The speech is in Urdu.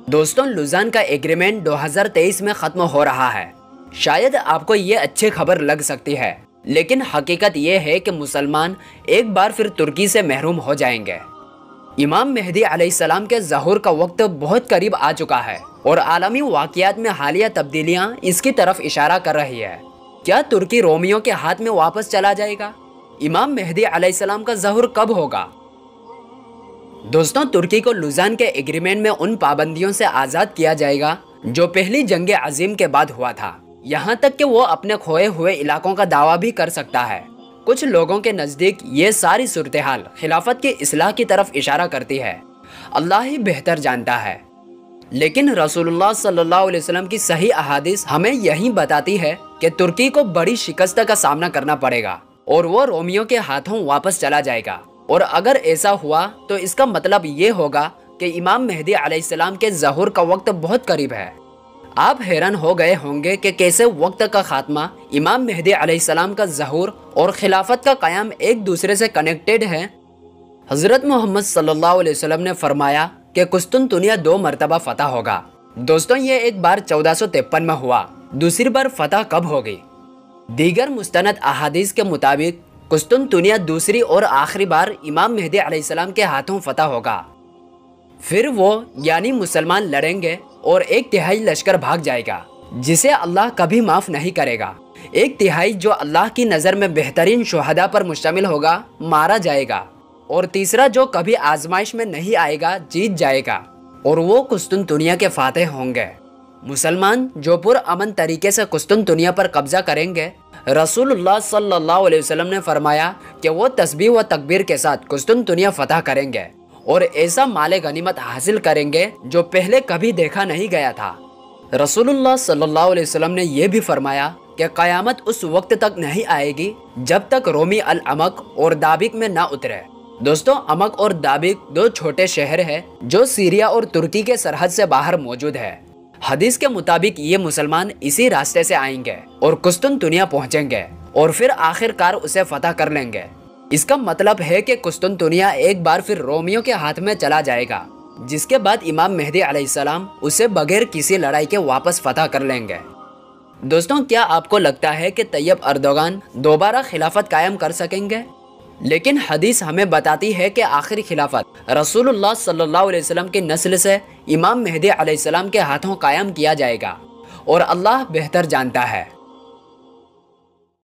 دوستوں، لوزان کا ایگریمنٹ 2023 میں ختم ہو رہا ہے۔ شاید آپ کو یہ اچھی خبر لگ سکتی ہے، لیکن حقیقت یہ ہے کہ مسلمان ایک بار پھر ترکی سے محروم ہو جائیں گے۔ امام مہدی علیہ السلام کے ظہور کا وقت بہت قریب آ چکا ہے اور عالمی واقعات میں حالیہ تبدیلیاں اس کی طرف اشارہ کر رہی ہے۔ کیا ترکی رومیوں کے ہاتھ میں واپس چلا جائے گا؟ امام مہدی علیہ السلام کا ظہور کب ہوگا؟ دوستوں، ترکی کو لوزان کے ایگریمنٹ میں ان پابندیوں سے آزاد کیا جائے گا جو پہلی جنگ عظیم کے بعد ہوا تھا، یہاں تک کہ وہ اپنے کھوئے ہوئے علاقوں کا دعویٰ بھی کر سکتا ہے۔ کچھ لوگوں کے نزدیک یہ ساری صورتحال خلافت کی اصلاح کی طرف اشارہ کرتی ہے۔ اللہ ہی بہتر جانتا ہے، لیکن رسول اللہ صلی اللہ علیہ وسلم کی صحیح احادیث ہمیں یہی بتاتی ہے کہ ترکی کو بڑی شکست کا سامنا کرنا پڑے گا اور وہ رومیوں کے ہاتھوں واپس چلا جائے گا۔ اور اگر ایسا ہوا تو اس کا مطلب یہ ہوگا کہ امام مہدی علیہ السلام کے ظہور کا وقت بہت قریب ہے۔ آپ حیران ہو گئے ہوں گے کہ کیسے وقت کا خاتمہ، امام مہدی علیہ السلام کا ظہور اور خلافت کا قیام ایک دوسرے سے کنیکٹڈ ہے۔ حضرت محمد صلی اللہ علیہ وسلم نے فرمایا کہ قسطنطنیہ 2 مرتبہ فتح ہوگا۔ دوستوں، یہ ایک بار 1453 میں ہوا، دوسری بار فتح کب ہوگی؟ دیگر مستند احادیث کے مطابق قسطنطنیہ دوسری اور آخری بار امام مہدی علیہ السلام کے ہاتھوں فتح ہوگا۔ پھر وہ یعنی مسلمان لڑیں گے اور 1/3 لشکر بھاگ جائے گا، جسے اللہ کبھی معاف نہیں کرے گا۔ 1/3 جو اللہ کی نظر میں بہترین شہداء پر مشتمل ہوگا مارا جائے گا، اور تیسرا جو کبھی آزمائش میں نہیں آئے گا جیت جائے گا، اور وہ قسطنطنیہ کے فاتح ہوں گے۔ مسلمان جو پرامن طریقے سے قسطنطنیہ پر قبضہ کریں گے، رسول اللہ صلی اللہ علیہ وسلم نے فرمایا کہ وہ تسبیح و تکبیر کے ساتھ قسطنطنیہ فتح کریں گے اور ایسا مال غنیمت حاصل کریں گے جو پہلے کبھی دیکھا نہیں گیا تھا۔ رسول اللہ صلی اللہ علیہ وسلم نے یہ بھی فرمایا کہ قیامت اس وقت تک نہیں آئے گی جب تک رومی العمق اور دابق میں نہ اترے۔ دوستوں، عمق اور دابق 2 چھوٹے شہر ہیں جو سیریا اور ترکی کے سرحد سے باہر موجود ہے۔ حدیث کے مطابق یہ مسلمان اسی راستے سے آئیں گے اور قسطنطنیہ پہنچیں گے اور پھر آخر کار اسے فتح کر لیں گے۔ اس کا مطلب ہے کہ قسطنطنیہ ایک بار پھر رومیوں کے ہاتھ میں چلا جائے گا، جس کے بعد امام مہدی علیہ السلام اسے بغیر کسی لڑائی کے واپس فتح کر لیں گے۔ دوستوں، کیا آپ کو لگتا ہے کہ طیب اردوغان دوبارہ خلافت قائم کر سکیں گے؟ لیکن حدیث ہمیں بتاتی ہے کہ آخری خلافت رسول اللہ صلی اللہ علیہ وسلم کی نسل سے امام مہدی علیہ السلام کے ہاتھوں قائم کیا جائے گا، اور اللہ بہتر جانتا ہے۔